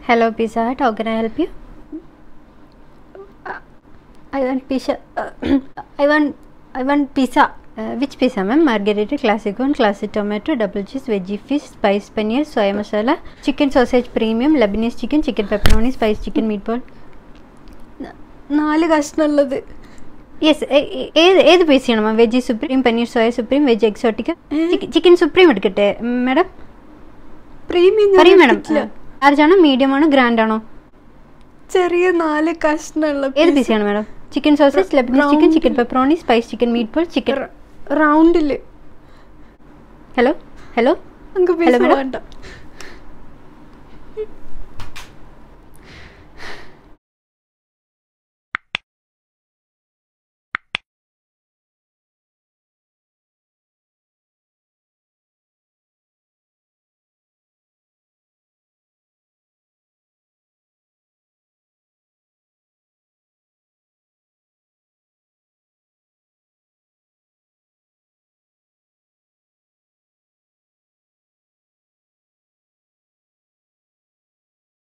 Hello, Pizza Hut. How can I help you? I want pizza. I want pizza. Which pizza, ma'am? Margherita, classic one, classic tomato, double cheese, veggie fish, spice paneer, soya masala, chicken sausage premium, Lebanese chicken, chicken pepperoni, spice chicken meatball. 4 കഷ്ണമുള്ളത്. Yes, ഏത് piece ചെയ്യണം ma'am? Veg supreme, paneer soya supreme, veg exotica, chicken supreme എടുക്കട്ടെ madam? Premium madam ലാർജാണോ, medium ആണോ, grand ആണോ? ചെറിയ 4 കഷ്ണമുള്ള ഏത് പീസ് ചെയ്യണം madam? Chicken sausage, Lebanese chicken, chicken pepperoni, spice chicken meatball, chicken റൗണ്ടില്. ഹലോ ഹലോ നമുക്ക് ഹലോ പീസ് മാഡം വേണ്ട.